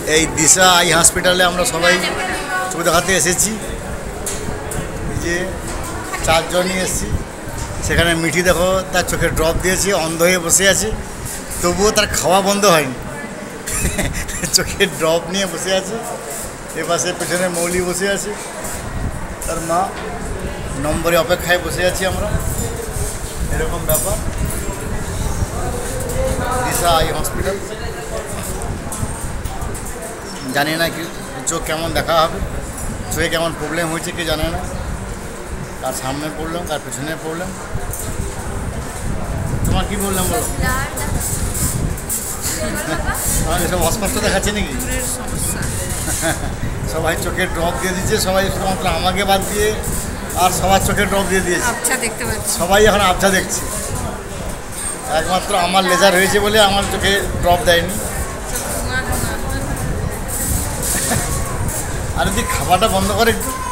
এই দিশা আই হসপিটালে আমরা সবাই চোখ দেখাতে এসেছি। এই যে 4 জনই এসেছি। সেখানে মিঠি দেখো তার চোখে ড্রপ দিয়েছে, অন্ধ হয়ে বসে আছে, তবুও তার খাওয়া বন্ধ হয়নি। চোখে ড্রপ নিয়ে বসে আছে। এ পাশে পেছনে মৌলি বসে আছে, তার মা নম্বরে অপেক্ষায় বসে আছি আমরা। এরকম ব্যাপার দিশা আই হসপিটাল। জানি না কি চোখ কেমন দেখা হবে, চোখে কেমন প্রবলেম হয়েছে কি জানে না। কার সামনে পড়লাম, কার পেছনে পড়লাম। তোমার কি বললাম বলো? আমার এসব অস্পষ্ট দেখাচ্ছে নাকি? সবাই চোখে ড্রপ দিয়ে দিচ্ছে, সবাই শুধুমাত্র আমাকে বাদ দিয়ে আর সবার চোখে ড্রপ দিয়ে দিয়েছে। সবাই এখন আবছা দেখছে, একমাত্র আমার লেজার হয়েছে বলে আমার চোখে ড্রপ দেয়নি। আর যদি খাবারটা বন্ধ করে একটু